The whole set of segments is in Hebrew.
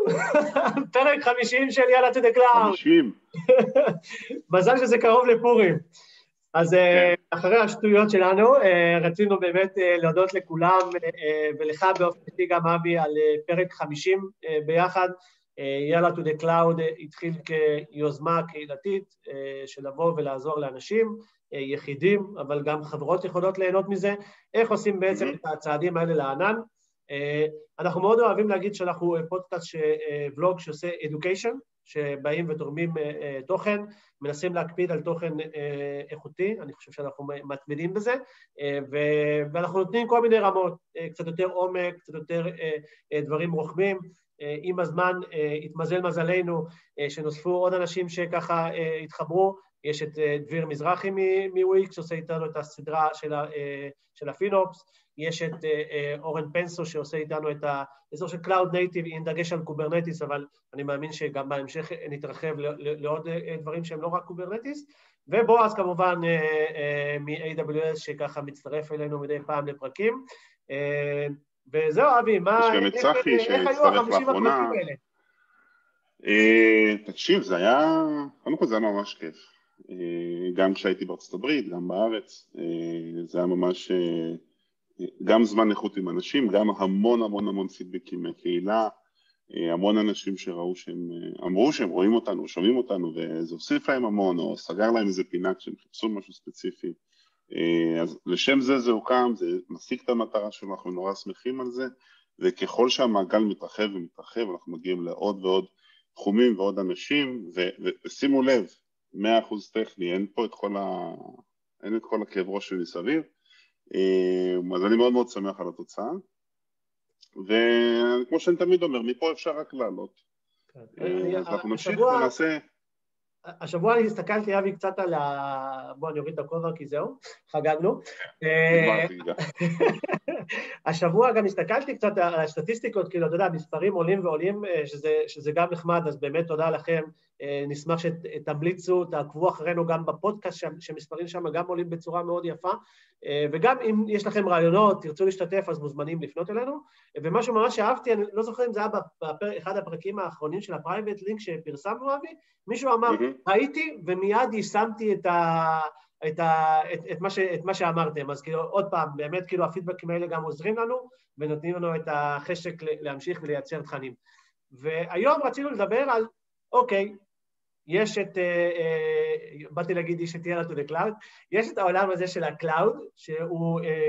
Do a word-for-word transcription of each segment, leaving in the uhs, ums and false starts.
פרק חמישים של יאללה to the cloud. חמישים. מזל שזה קרוב לפורים. אז אחרי השטויות שלנו, רצינו באמת להודות לכולם, ולך באופן אישי גם אבי, על פרק חמישים ביחד. יאללה to the cloud התחיל כיוזמה קהילתית, של לבוא ולעזור לאנשים, יחידים, אבל גם חברות יכולות ליהנות מזה. איך עושים בעצם את הצעדים האלה לענן? אנחנו מאוד אוהבים להגיד שאנחנו פודקאסט, ולוג שעושה education, שבאים ותורמים תוכן, מנסים להקפיד על תוכן איכותי, אני חושב שאנחנו מתמידים בזה, ואנחנו נותנים כל מיני רמות, קצת יותר עומק, קצת יותר דברים רוחבים. עם הזמן התמזל מזלנו, שנוספו עוד אנשים שככה התחברו, יש את דביר מזרחי מוויקס, שעושה איתנו את הסדרה של הפינופס, יש את אורן פנסו שעושה איתנו את האזור של Cloud Native, עם דגש על קוברנטיס, אבל אני מאמין שגם בהמשך נתרחב לעוד דברים שהם לא רק קוברנטיס, ובועז כמובן מ-איי דאבליו אס שככה מצטרף אלינו מדי פעם לפרקים, וזהו אבי, מה, איך היו החמישים הפרקים האלה? תקשיב, זה היה, קודם כל זה היה ממש כיף, גם כשהייתי בארצות הברית, גם בארץ, זה היה ממש גם זמן איכות עם אנשים, גם המון המון המון פידבקים מהקהילה, המון אנשים שראו שהם, אמרו שהם רואים אותנו, שומעים אותנו, וזה הוסיף להם המון, או סגר להם איזה פינה כשהם חיפשו משהו ספציפי. אז לשם זה זה הוקם, זה משיג את המטרה שלנו, אנחנו נורא שמחים על זה, וככל שהמעגל מתרחב ומתרחב, אנחנו מגיעים לעוד ועוד תחומים ועוד אנשים, ושימו לב, מאה אחוז טכני, אין פה את כל, ה... אין את כל הכאב ראש שמסביב, אז אני מאוד מאוד שמח על התוצאה, וכמו שאני תמיד אומר, מפה אפשר רק לעלות. אז אנחנו נמשיך ונעשה... השבוע אני הסתכלתי, אבי, קצת על ה... בוא, אני אוריד את הקובר, כי זהו, חגגנו. נגמרתי גם. השבוע גם הסתכלתי קצת על הסטטיסטיקות, כאילו, אתה יודע, מספרים עולים ועולים, שזה, שזה גם נחמד, אז באמת תודה לכם. נשמח שתמליצו, תעקבו אחרינו גם בפודקאסט, שמספרים שם גם עולים בצורה מאוד יפה, וגם אם יש לכם רעיונות, תרצו להשתתף, אז מוזמנים לפנות אלינו. ומשהו ממש שאהבתי, אני לא זוכר אם זה היה באחד הפרקים האחרונים של הפרייבט לינק שפרסמנו, אבי, מישהו אמר, ראיתי ומיד יישמתי את ה... את, ה, את, את, מה ש, את מה שאמרתם, אז כאילו עוד פעם, באמת כאילו הפידבקים האלה גם עוזרים לנו, ונותנים לנו את החשק להמשיך ולייצר תכנים. והיום רצינו לדבר על, אוקיי, יש את, אה, אה, באתי להגיד, יש את יאללה to the cloud, יש את העולם הזה של הקלאוד, שהוא אה,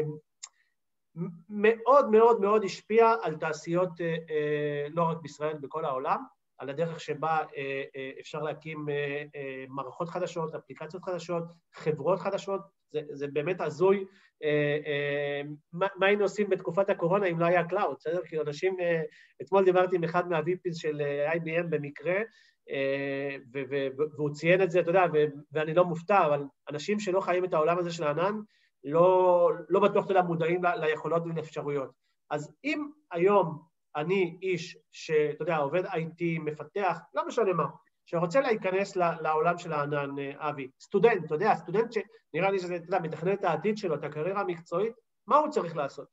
מאוד מאוד מאוד השפיע על תעשיות, אה, אה, לא רק בישראל, בכל העולם, על הדרך שבה אפשר להקים מערכות חדשות, אפליקציות חדשות, חברות חדשות, זה, זה באמת הזוי. מה, מה היינו עושים בתקופת הקורונה אם לא היה קלאוד, בסדר? כי אנשים, אתמול דיברתי עם אחד מה-וי פי'ס של איי בי אם במקרה, ו, ו, והוא ציין את זה, אתה יודע, ו, ואני לא מופתע, אבל אנשים שלא חיים את העולם הזה של הענן, לא, לא בטוח, אתה יודע, מודעים ליכולות ולאפשרויות. אז אם היום, אני איש שאתה יודע, עובד איי טי, מפתח, לא משנה מה, שרוצה להיכנס לעולם של הענן, אבי, סטודנט, אתה יודע, סטודנט שנראה לי שזה, אתה יודע, מתכנן את העתיד שלו, את הקריירה המקצועית, מה הוא צריך לעשות?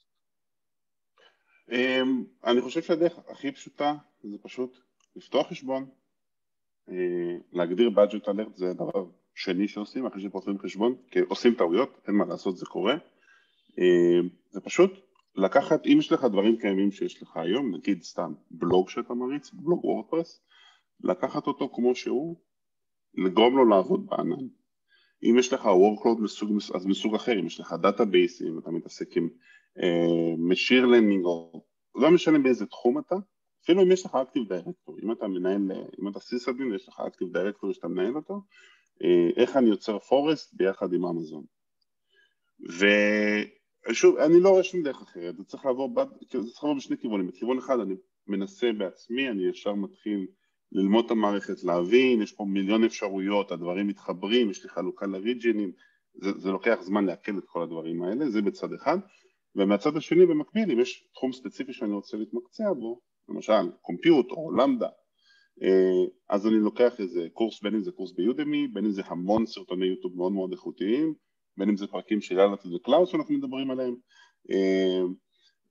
אני חושב שהדרך הכי פשוטה, זה פשוט לפתוח חשבון, להגדיר budget alert, זה דבר שני שעושים, אחרי שפותחים חשבון, כי עושים טעויות, אין מה לעשות, זה קורה, זה פשוט, לקחת, אם יש לך דברים קיימים שיש לך היום, נגיד סתם בלוג שאתה מריץ, בלוג וורדפרס, לקחת אותו כמו שהוא, לגרום לו לעבוד בענן. אם יש לך workload מסוג, אז מסוג אחר, אם יש לך דאטאבייס, אם אתה מתעסק עם משיר לרנינג, או לא משנה באיזה תחום אתה, אפילו אם יש לך אקטיב דירקטור, אם אתה מנהל, אם אתה סיסאדין ויש לך אקטיב דירקטור שאתה מנהל אותו, איך אני יוצר פורסט ביחד עם אמזון. ו... שוב, אני לא רואה שום דרך אחרת, זה צריך לעבור, זה צריך לעבור בשני כיוונים. בכיוון אחד אני מנסה בעצמי, אני ישר מתחיל ללמוד את המערכת, להבין, יש פה מיליון אפשרויות, הדברים מתחברים, יש לי חלוקה לריג'ינים, זה, זה לוקח זמן להקל את כל הדברים האלה, זה בצד אחד, ומהצד השני במקביל, אם יש תחום ספציפי שאני רוצה להתמקצע בו, למשל קומפיוט או למדה, אז אני לוקח איזה קורס, בין אם זה קורס ביודמי, בין אם זה המון סרטוני יוטיוב מאוד מאוד איכותיים, בין אם זה פרקים של יאללה to the cloud שאנחנו מדברים עליהם,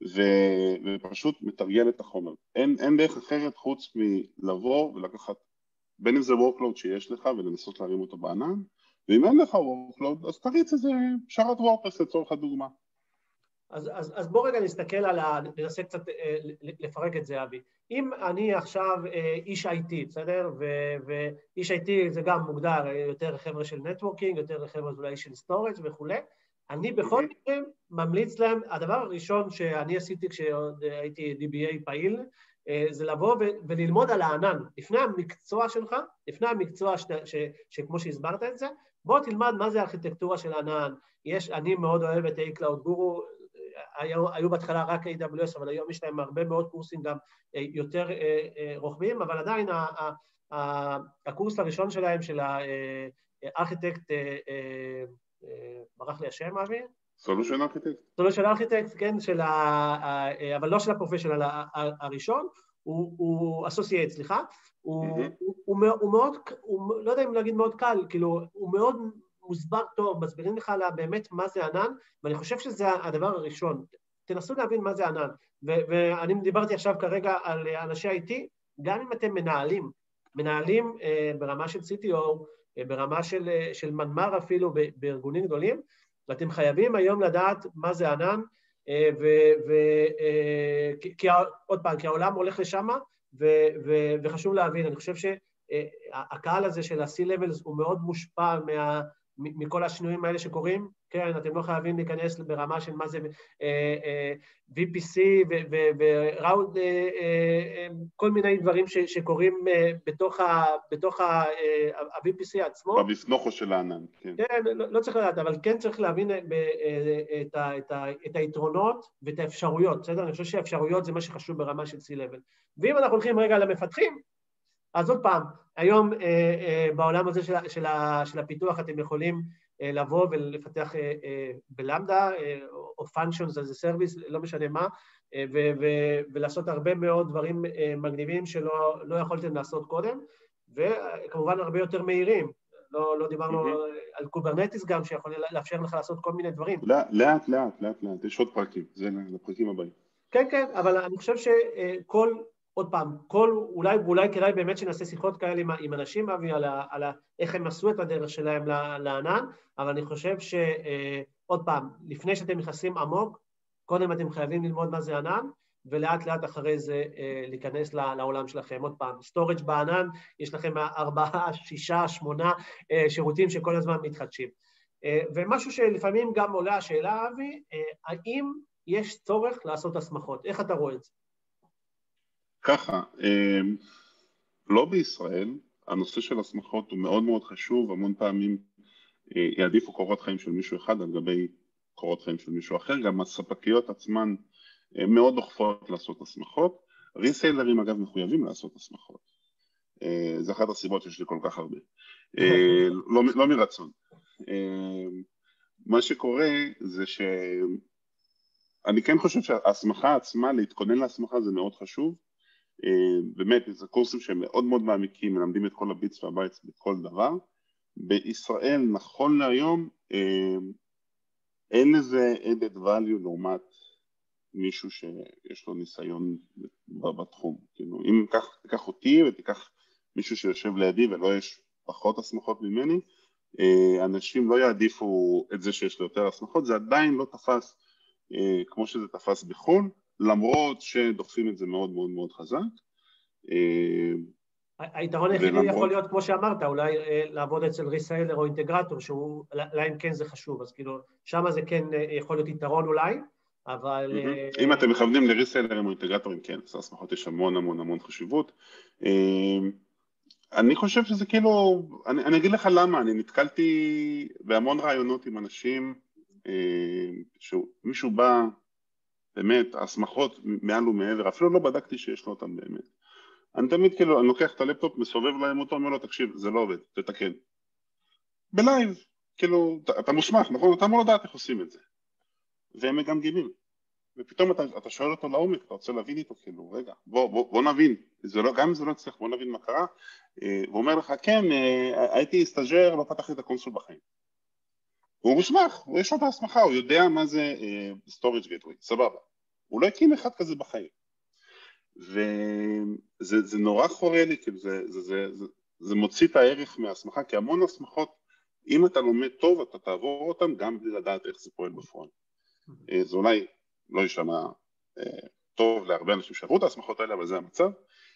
ו- ופשוט מתרגל את החומר. אין, אין דרך אחרת חוץ מלבוא ולקחת, בין אם זה workload שיש לך ולנסות להרים אותו בענן, ואם אין לך workload, אז תריץ איזה שרת וורדפרס לצורך הדוגמה. אז, אז, אז בוא רגע נסתכל על ה... ננסה קצת אה, לפרק את זה, אבי. אם אני עכשיו אה, איש איי טי, בסדר? ו, ואיש איי טי זה גם מוגדר יותר חבר'ה של נטוורקינג, יותר חבר'ה אולי של סטורג' וכולי, אני בכל מקרה ממליץ להם, הדבר הראשון שאני עשיתי כשעוד הייתי די בי איי פעיל, אה, זה לבוא ו, וללמוד על הענן. לפני המקצוע שלך, לפני המקצוע ש, ש, שכמו שהסברת את זה, בוא תלמד מה זה הארכיטקטורה של הענן. יש, אני מאוד אוהב את A-Cloud Guru, היו, היו בהתחלה רק איי דאבליו אס, אבל היום יש להם הרבה מאוד קורסים גם יותר רוחביים, אבל עדיין הקורס הראשון שלהם, של הארכיטקט, ברח לי השם, אבי? סולושן ארכיטקט. סולושן ארכיטקט, כן, של ה, אבל לא של הפרופשיונל הראשון, הוא אסוסייט, סליחה, הוא מאוד, לא יודע אם להגיד מאוד קל, כאילו, הוא מאוד מוסבר טוב, מסבירים לך לה באמת מה זה ענן, ואני חושב שזה הדבר הראשון. תנסו להבין מה זה ענן. ואני דיברתי עכשיו כרגע על אנשי איי טי, גם אם אתם מנהלים, מנהלים ברמה של סי טי או, ברמה של, של מנמ"ר אפילו בארגונים גדולים, ואתם חייבים היום לדעת מה זה ענן, כי עוד פעם, כי העולם הולך לשם, וחשוב להבין, אני חושב שהקהל הזה של ה-C-Levels הוא מאוד מושפע מה... מכל השינויים האלה שקורים, כן, אתם לא חייבים להיכנס ברמה של מה זה וי פי סי וראונד, כל מיני דברים שקורים בתוך ה-וי פי סי עצמו. בבפנוכו של הענן, כן. כן, לא צריך לדעת, אבל כן צריך להבין את היתרונות ואת האפשרויות, בסדר? אני חושב שהאפשרויות זה מה שחשוב ברמה של C-Level. ואם אנחנו הולכים רגע למפתחים, אז עוד פעם, היום אה, אה, בעולם הזה של, של, של הפיתוח אתם יכולים אה, לבוא ולפתח אה, אה, בלמדה, אה, או functions as a service, לא משנה מה, אה, ו, ו, ולעשות הרבה מאוד דברים אה, מגניבים שלא לא יכולתם לעשות קודם, וכמובן הרבה יותר מהירים. לא, לא דיברנו mm-hmm. על קוברנטיס גם, שיכול לאפשר לך לעשות כל מיני דברים. לאט, לאט, לאט, לאט, לאט, יש עוד פרקים, זה לפרקים הבאים. כן, כן, אבל אני חושב שכל... עוד פעם, כל, אולי, אולי כדאי באמת שנעשה שיחות כאלה עם, עם אנשים, אבי, על, ה, על ה, איך הם עשו את הדרך שלהם לענן, אבל אני חושב שעוד פעם, לפני שאתם נכנסים עמוק, קודם אתם חייבים ללמוד מה זה ענן, ולאט לאט אחרי זה להיכנס לעולם שלכם. עוד פעם, סטורג' בענן, יש לכם ארבעה, שישה, שמונה שירותים שכל הזמן מתחדשים. ומשהו שלפעמים גם עולה השאלה, אבי, האם יש צורך לעשות הסמכות? איך אתה רואה את זה? ככה, לא בישראל, הנושא של הסמכות הוא מאוד מאוד חשוב, המון פעמים יעדיפו קורות חיים של מישהו אחד על גבי קורות חיים של מישהו אחר, גם הספקיות עצמן מאוד דוחפות לעשות הסמכות, ריסיילרים אגב מחויבים לעשות הסמכות, זה אחת הסיבות שיש לי כל כך הרבה, לא, לא מרצון. מה שקורה זה ש... אני כן חושב שההסמכה עצמה, להתכונן להסמכה זה מאוד חשוב, באמת, זה קורסים שהם מאוד מאוד מעמיקים, מלמדים את כל הביטס והבייטס בכל דבר. בישראל, נכון להיום, אין לזה added value לעומת מישהו שיש לו ניסיון בתחום. כאילו, אם תיקח אותי ותיקח מישהו שיושב לידי ולא יש פחות הסמכות ממני, אנשים לא יעדיפו את זה שיש לו יותר הסמכות, זה עדיין לא תפס כמו שזה תפס בחו"ל, למרות שדוחפים את זה מאוד מאוד מאוד חזק. היתרון היחידי יכול להיות, כמו שאמרת, אולי לעבוד אצל ריסיילר או אינטגרטור, שהוא, להם כן זה חשוב, אז כאילו, שם זה כן יכול להיות יתרון אולי, אבל... אם אתם מכוונים לריסיילרים או אינטגרטורים, כן, הסמכות יש המון המון המון חשיבות. אני חושב שזה כאילו, אני, אני אגיד לך למה, אני נתקלתי בהמון רעיונות עם אנשים, שמישהו בא, באמת, הסמכות מעל ומעבר, אפילו לא בדקתי שיש לו אותם באמת. אני תמיד כאילו, אני לוקח את הלפטופ, מסובב להם אותו, אומר לו, תקשיב, זה לא עובד, תתקן. בלייב, כאילו, אתה מוסמך, נכון? אתה אמור לדעת איך עושים את זה. והם מגמגמים. ופתאום אתה, אתה שואל אותו לעומק, אתה רוצה להבין איתו, כאילו, רגע, בוא, בוא, בוא נבין. זה לא, גם אם זה לא צריך, בוא נבין מה קרה. הוא אומר לך, כן, הייתי סטאג'ר, לא פתחתי את הקונסול בחיים. הוא מוסמך, הוא יש לו את ההסמכה, הוא יודע מה זה storage gateway, סבבה. הוא לא הקים אחד כזה בחיים. וזה זה נורא חורה לי, כאילו זה, זה, זה, זה, זה מוציא את הערך מההסמכה, כי המון הסמכות, אם אתה לומד טוב, אתה תעבור אותם גם בלי לדעת איך זה פועל בפועל. זה אולי לא יישמע טוב להרבה אנשים שעברו את ההסמכות האלה, אבל זה המצב.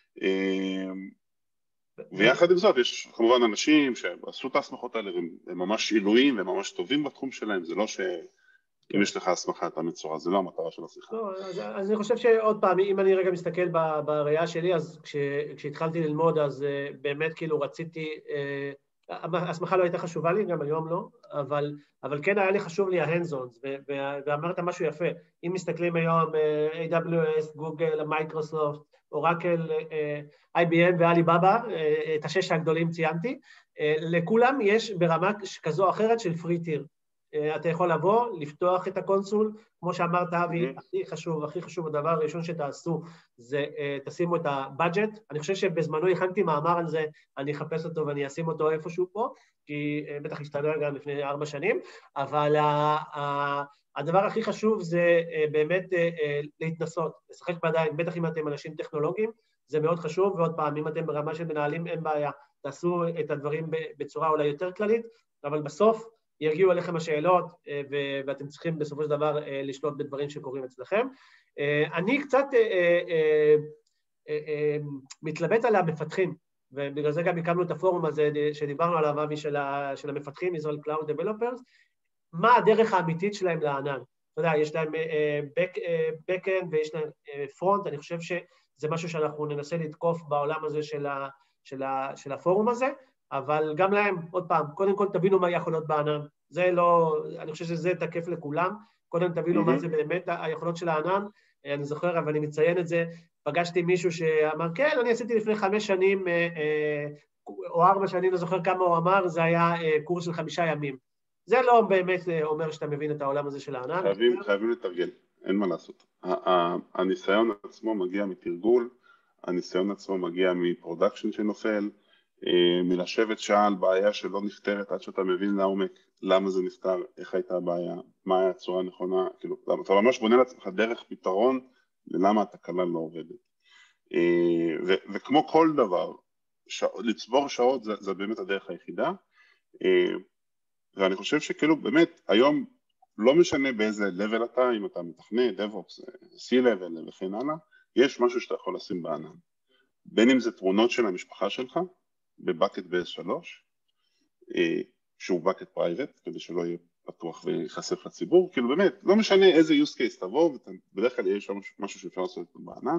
ויחד עם זאת, יש כמובן אנשים שעשו את ההסמכות האלה, הם ממש עילויים, הם ממש טובים בתחום שלהם, זה לא ש... אם יש לך הסמכה, אתה מצורה, זה לא המטרה של השיחה. לא, אז, אז אני חושב שעוד פעם, אם אני רגע מסתכל בראייה שלי, אז כש, כשהתחלתי ללמוד, אז uh, באמת כאילו רציתי, uh, ההסמכה לא הייתה חשובה לי, גם היום לא, אבל, אבל כן היה לי חשוב לי ה-hands-ons, ואמרת משהו יפה, אם מסתכלים היום uh, איי דאבליו אס, גוגל, מייקרוסופט, אורקל, uh, איי בי אם ואליבאבא, uh, את השש הגדולים ציינתי, uh, לכולם יש ברמה כזו או אחרת של free tier. אתה יכול לבוא, לפתוח את הקונסול, כמו שאמרת אבי, mm-hmm. הכי חשוב, הכי חשוב, הדבר הראשון שתעשו, זה תשימו את הבאג'ט, אני חושב שבזמנו הכנתי מאמר על זה, אני אחפש אותו ואני אשים אותו איפשהו פה, כי בטח השתנה גם לפני ארבע שנים, אבל הדבר הכי חשוב זה באמת להתנסות, לשחק בידיים, בטח אם אתם אנשים טכנולוגיים, זה מאוד חשוב, ועוד פעם, אם אתם ברמה של מנהלים, אין בעיה, תעשו את הדברים בצורה אולי יותר כללית, אבל בסוף, יגיעו אליכם השאלות, ואתם צריכים בסופו של דבר לשלוט בדברים שקורים אצלכם. אני קצת מתלבט על המפתחים, ובגלל זה גם הקמנו את הפורום הזה שדיברנו עליו, אבי, של המפתחים, Israel Cloud Developers, מה הדרך האמיתית שלהם לענן. אתה יודע, יש להם back-end ויש להם front, אני חושב שזה משהו שאנחנו ננסה לתקוף בעולם הזה של הפורום הזה, אבל גם להם, עוד פעם, קודם כל תבינו מה היכולות בענן, זה לא, אני חושב שזה תקף לכולם, קודם תבינו mm-hmm. מה זה באמת היכולות של הענן, אני זוכר, אבל אני מציין את זה, פגשתי מישהו שאמר, כן, אני עשיתי לפני חמש שנים, או ארבע שנים, לא זוכר כמה הוא אמר, זה היה קורס של חמישה ימים. זה לא באמת אומר שאתה מבין את העולם הזה של הענן. חייבים, חייבים לתרגל, אין מה לעשות. הניסיון עצמו מגיע מתרגול, הניסיון עצמו מגיע מפרודקשן שנופל, מלשבת שעה על בעיה שלא נפתרת עד שאתה מבין לעומק למה זה נפתר, איך הייתה הבעיה, מה היה הצורה הנכונה, כאילו, אתה ממש בונה לעצמך דרך פתרון ללמה התקלה לא עובדת. ו- וכמו כל דבר, שע- לצבור שעות זה, זה באמת הדרך היחידה, ואני חושב שכאילו באמת היום לא משנה באיזה level אתה, אם אתה מתכנת, DevOps, C-Level וכן הלאה, יש משהו שאתה יכול לשים בענן. בין אם זה תמונות של המשפחה שלך, בבקט ב-אס שלוש, שהוא בקט פרייבט, כדי שלא יהיה פתוח ויחשף לציבור, כאילו באמת, לא משנה איזה use case תבוא, בדרך כלל יש משהו שאפשר לעשות בענן,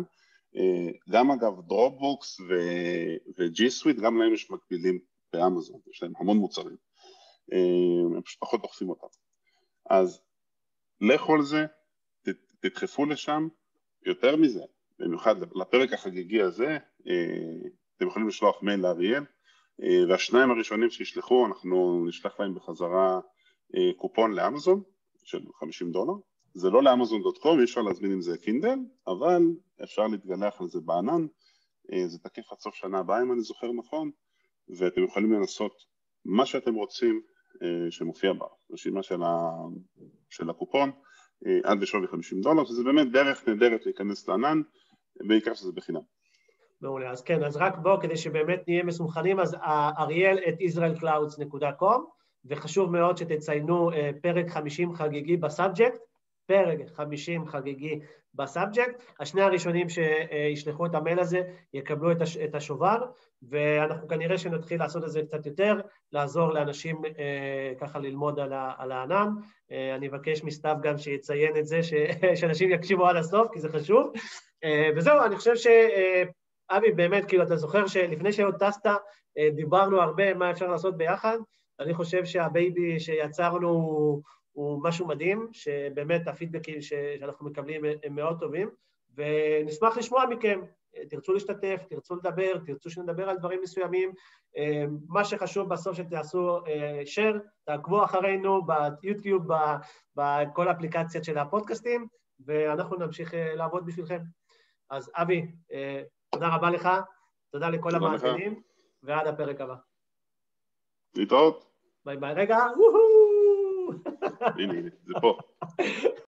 גם אגב דרופבוקס ו-G Suite, גם להם יש מקבילים באמזון, יש להם המון מוצרים, הם פשוט פחות דוחפים אותם. אז לכו על זה, תדחפו לשם, יותר מזה, במיוחד לפרק החגיגי הזה, אתם יכולים לשלוח מייל לאריאל, והשניים הראשונים שישלחו, אנחנו נשלח להם בחזרה קופון לאמזון של חמישים דולר. זה לא לאמזון דוט קום, אי אפשר להזמין עם זה קינדל, אבל אפשר להתגלח על זה בענן, זה תקף עד סוף שנה הבאה אם אני זוכר נכון, ואתם יכולים לנסות מה שאתם רוצים שמופיע ברשימה של, ה... של הקופון, עד בשווי חמישים דולר, שזה באמת דרך נהדרת להיכנס לענן, בעיקר שזה בחינם. מעולה, אז כן, אז רק בוא, כדי שבאמת נהיה מסומכנים, אז אריאל את ישראל קלאודס דוט קום, וחשוב מאוד שתציינו פרק חמישים חגיגי בסאבג'קט, פרק חמישים חגיגי בסאבג'קט, השני הראשונים שישלחו את המייל הזה יקבלו את השובר, ואנחנו כנראה שנתחיל לעשות את זה קצת יותר, לעזור לאנשים ככה ללמוד על הענן, אני אבקש מסתיו גם שיציין את זה, שאנשים יקשיבו עד הסוף, כי זה חשוב, וזהו, אני חושב ש... אבי, באמת, כאילו, אתה זוכר שלפני שעוד טסת, דיברנו הרבה מה אפשר לעשות ביחד, אני חושב שהבייבי שיצרנו הוא משהו מדהים, שבאמת הפידבקים שאנחנו מקבלים הם מאוד טובים, ונשמח לשמוע מכם, תרצו להשתתף, תרצו לדבר, תרצו שנדבר על דברים מסוימים, מה שחשוב בסוף שתעשו share, תעקבו אחרינו ביוטיוב, בכל האפליקציות של הפודקאסטים, ואנחנו נמשיך לעבוד בשבילכם. אז אבי, תודה רבה לך, תודה לכל המאזינים, ועד הפרק הבא. להתראות. ביי ביי, רגע, וואו! הנה, הנה, זה פה.